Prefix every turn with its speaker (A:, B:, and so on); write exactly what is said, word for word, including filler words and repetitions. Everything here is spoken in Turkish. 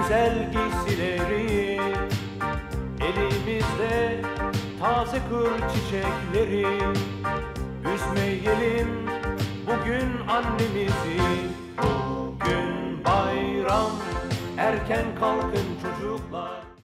A: güzel giysileri, elimizde taze kır çiçekleri. Üzmeyelim bugün annemizi, bugün bayram, erken kalkın